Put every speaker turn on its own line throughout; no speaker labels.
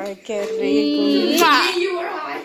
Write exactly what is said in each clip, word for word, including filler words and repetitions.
Ay, qué rico.
You were high.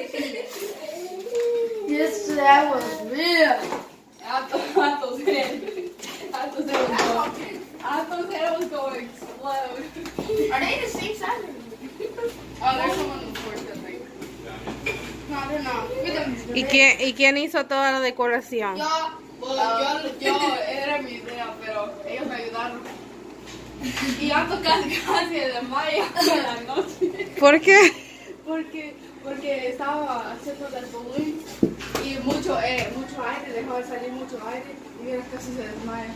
Yes, that was real. I thought, I thought it, I thought it was going, I thought it was going to explode. Are they the same size? Oh, there's someone on the floor that thing. No, they're not.
¿Y quién, ¿Y quién hizo toda la decoración?
Yo, well, yo, yo, era mi idea, pero ellos me ayudaron. Y ando casi, casi de mayo en la noche.
¿Por qué?
Porque, porque estaba haciendo del balloon y mucho, eh, mucho aire, dejaba de salir mucho aire y mira, casi se desmaya.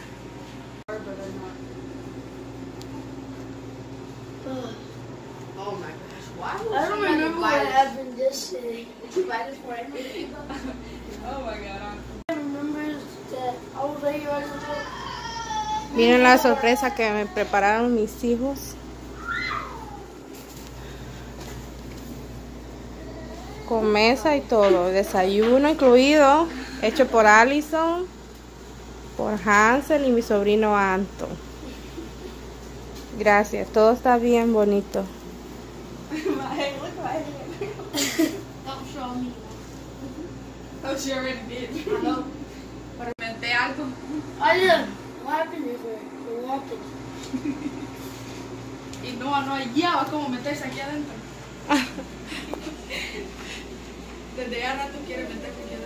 Oh my gosh, why was I don't remember what happened this day. Did you buy this for everything? Oh my god. I remember that I was like,
Miren la sorpresa que me prepararon mis hijos. Con mesa y todo, desayuno incluido, hecho por Allison, por Hansel y mi sobrino Anto. Gracias, todo está bien bonito.
Don't show me. Oh, she already did. I know. Pero inventé algo. Oye, what happened is we're walking. Y no, no hallaba cómo meterse aquí adentro. Desde ya rato quiere meterse aquí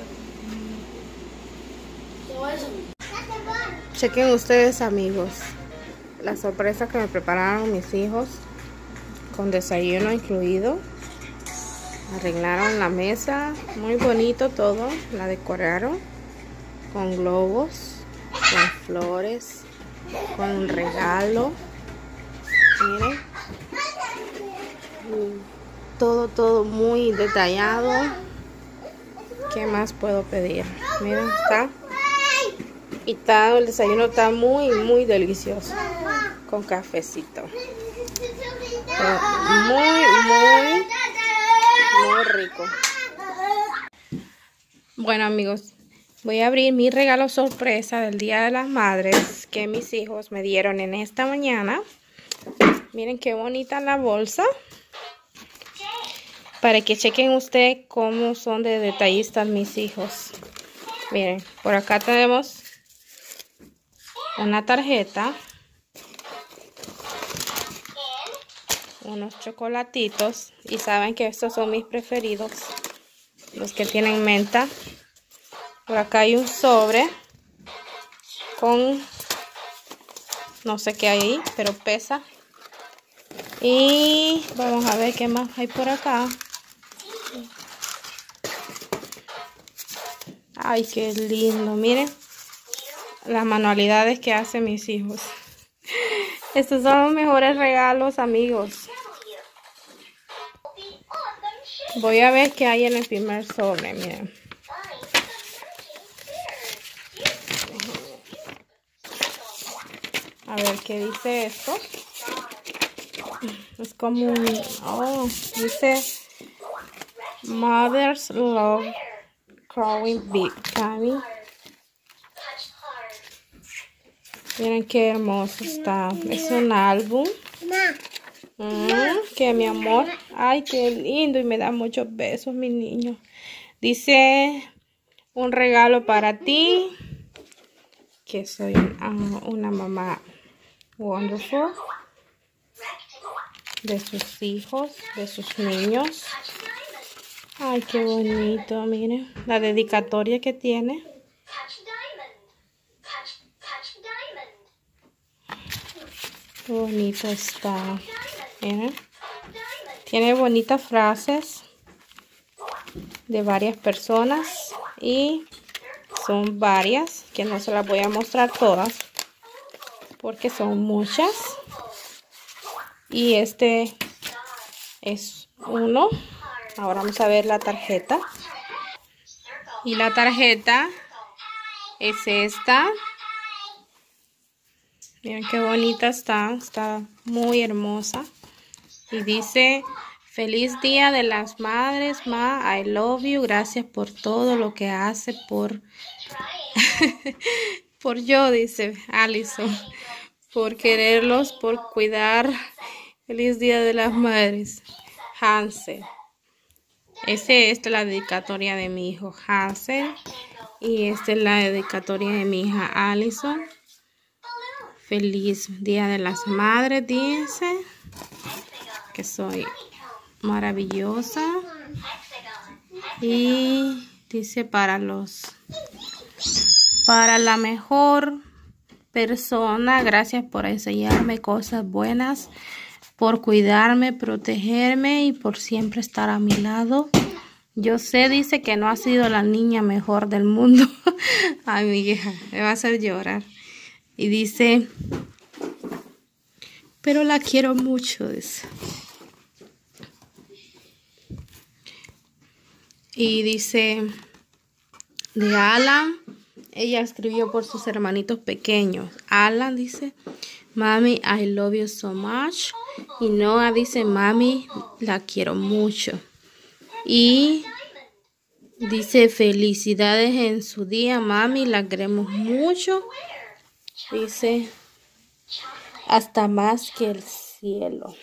adentro.
Chequen ustedes, amigos, la sorpresa que me prepararon mis hijos, con desayuno incluido. Arreglaron la mesa, muy bonito todo, la decoraron con globos, con flores, con un regalo. Miren, todo, todo muy detallado. ¿Qué más puedo pedir? Miren, está. Y está, el desayuno está muy, muy delicioso. Con cafecito. Pero muy, muy, muy rico. Bueno, amigos, voy a abrir mi regalo sorpresa del Día de las Madres que mis hijos me dieron en esta mañana. Miren qué bonita la bolsa. Para que chequen ustedes cómo son de detallistas mis hijos. Miren, por acá tenemos una tarjeta, unos chocolatitos, y saben que estos son mis preferidos, los que tienen menta. Por acá hay un sobre con no sé qué hay ahí, pero pesa. Y vamos a ver qué más hay por acá. Ay, qué lindo, miren las manualidades que hacen mis hijos. Estos son los mejores regalos, amigos. Voy a ver qué hay en el primer sobre, miren. A ver qué dice esto. Es como un... Oh, dice Mother's Love Growing Big Tammy. Miren qué hermoso está. Es un álbum. Mm, que mi amor. Ay, qué lindo. Y me da muchos besos, mi niño. Dice un regalo para ti. Que soy uh, una mamá wonderful. De sus hijos, de sus niños. Ay, qué bonito. Miren la dedicatoria que tiene. Qué bonito está. Miren. Tiene bonitas frases de varias personas. Y son varias, que no se las voy a mostrar todas, porque son muchas. Y este es uno. Ahora vamos a ver la tarjeta. Y la tarjeta es esta. Miren qué bonita está. Está muy hermosa. Y dice: feliz día de las madres, ma. I love you. Gracias por todo lo que hace por... por yo, dice Allison. Por quererlos, por cuidar Feliz Día de las Madres. Hansel. Este, esta es la dedicatoria de mi hijo Hansel. Y esta es la dedicatoria de mi hija Allison. Feliz Día de las Madres, dice. Que soy maravillosa. Y dice para los... Para la mejor persona, gracias por enseñarme cosas buenas, por cuidarme, protegerme y por siempre estar a mi lado. Yo sé, dice, que no ha sido la niña mejor del mundo. Ay, mi hija, me va a hacer llorar. Y dice, pero la quiero mucho, dice. Y dice, de Alan, ella escribió por sus hermanitos pequeños. Alan dice, mami, I love you so much. Y Noah dice, mami, la quiero mucho. Y dice, felicidades en su día, mami, la queremos mucho. Dice, hasta más que el cielo.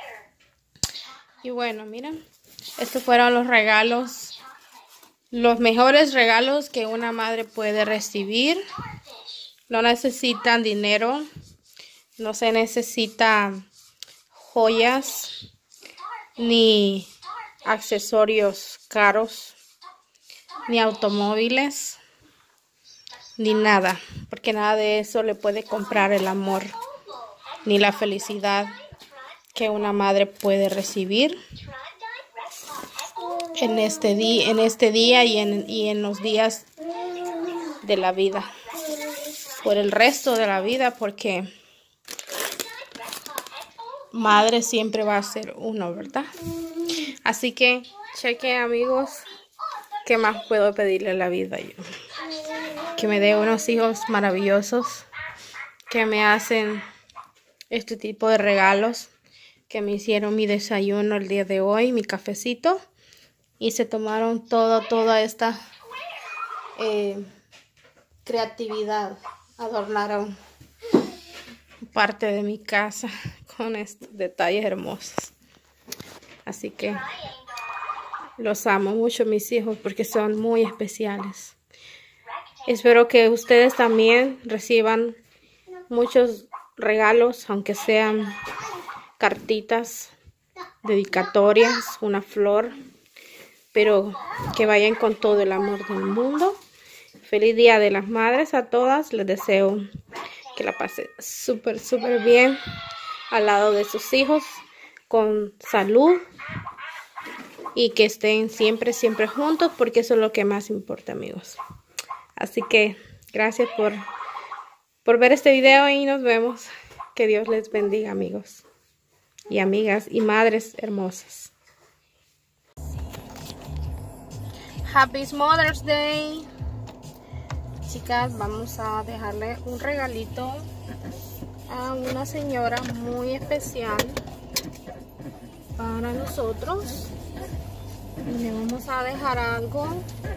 Y bueno, miren, estos fueron los regalos. Los mejores regalos que una madre puede recibir. No necesitan dinero. No se necesita joyas ni accesorios caros, ni automóviles, ni nada. Porque nada de eso le puede comprar el amor ni la felicidad que una madre puede recibir en este día, en este día y en, y en los días de la vida, por el resto de la vida, porque madre siempre va a ser uno, ¿verdad? Así que chequen, amigos, ¿qué más puedo pedirle a la vida yo? Que me dé unos hijos maravillosos, que me hacen este tipo de regalos, que me hicieron mi desayuno el día de hoy, mi cafecito. Y se tomaron todo, toda esta eh, creatividad. Adornaron parte de mi casa con estos detalles hermosos. Así que los amo mucho, mis hijos, porque son muy especiales. Espero que ustedes también reciban muchos regalos, aunque sean cartitas, dedicatorias, una flor. Pero que vayan con todo el amor del mundo. Feliz Día de las Madres a todas. Les deseo que la pasen súper, súper bien al lado de sus hijos, con salud. Y que estén siempre, siempre juntos, porque eso es lo que más importa, amigos. Así que gracias por, por ver este video y nos vemos. Que Dios les bendiga, amigos y amigas y madres hermosas. Happy Mother's Day. Chicas, vamos a dejarle un regalito a una señora muy especial para nosotros. Y le vamos a dejar algo.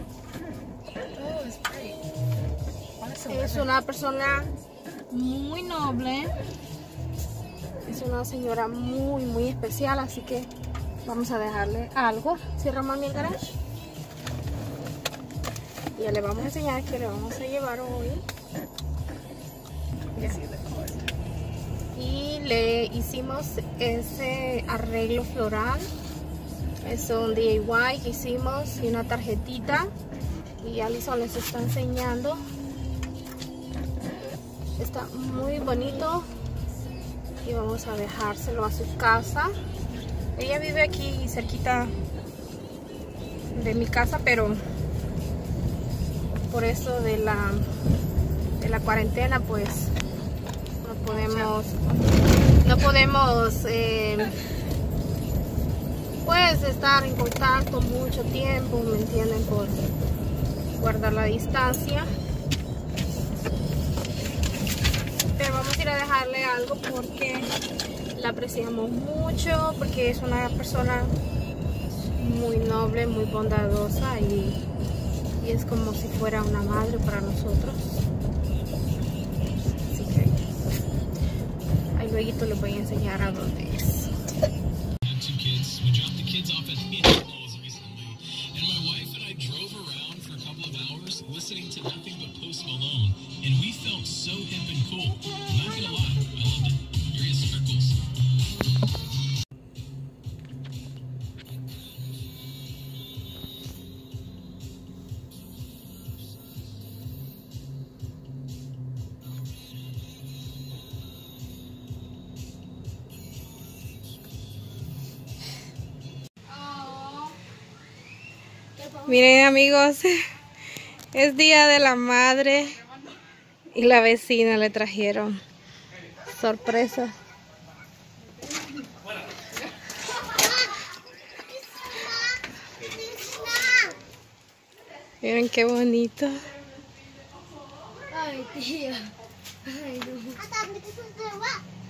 Es una persona muy noble. Es una señora muy, muy especial. Así que vamos a dejarle algo. Cierra, mami, el garage. Ya le vamos a enseñar que le vamos a llevar hoy. Ya. Y le hicimos ese arreglo floral. Es un D I Y que hicimos y una tarjetita. Y Allison les está enseñando. Está muy bonito. Y vamos a dejárselo a su casa. Ella vive aquí cerquita de mi casa, pero por eso de la de la cuarentena pues no podemos no podemos eh, pues estar en contacto mucho tiempo, ¿me entienden? Por guardar la distancia. Pero vamos a ir a dejarle algo porque la apreciamos mucho, porque es una persona muy noble, muy bondadosa y Y es como si fuera una madre para nosotros. Así que ahí luego les voy a enseñar a dónde es.
listening to nothing but Post Malone, and we felt so hip and cool. I'm not gonna lie, I loved it. Various circles.
Miren amigos, es día de la madre y la vecina le trajeron sorpresa. Miren qué bonito.
Ay, tía. Ay, no.